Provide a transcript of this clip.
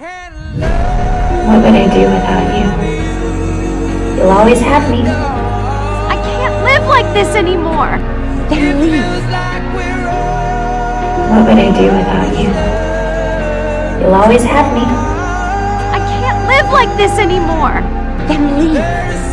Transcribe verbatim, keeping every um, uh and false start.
What would I do without you? You'll always have me. I can't live like this anymore. Then leave. What would I do without you? You'll always have me. I can't live like this anymore. Then leave.